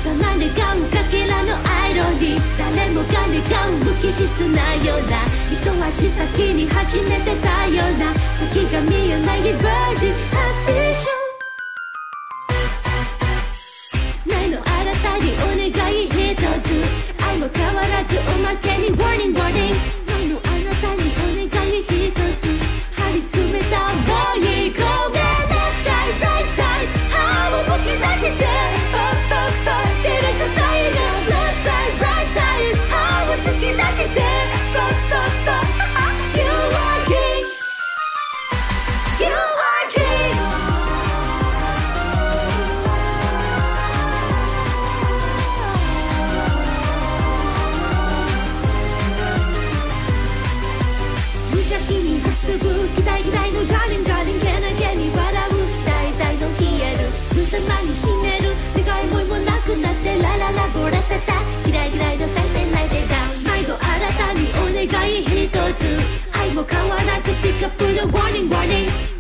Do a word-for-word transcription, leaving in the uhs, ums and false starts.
さま願うかけらのアイロニー、誰もが願う無機質なような、一足先に始めてたような、先が見えないバージンハッピーショー。ないの新たにお願い一つ、愛も変わらずおまけに Warning Warning。 ないのあなたにお願い一つ、張り詰めたもういいごめん。 Left side right side 歯をむき出してパッパッパ照れくさいな。 Left side right side 歯を突き出してパッパッパ You are king You are king。 無邪気に遊ぶ期待期待の Darling Darling けなげに笑う大体の冷える無様に締める願いもいもなくなってラララボラタタ嫌い嫌いの咲いてないでダウン。毎度新たにお願い一つ、愛も変わらずピックアップの Warning Warning。